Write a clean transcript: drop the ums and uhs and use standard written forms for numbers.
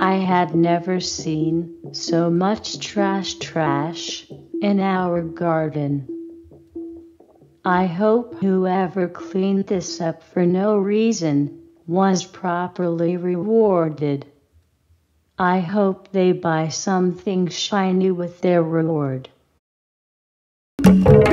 I had never seen so much trash in our garden. I hope whoever cleaned this up for no reason was properly rewarded. I hope they buy something shiny with their reward.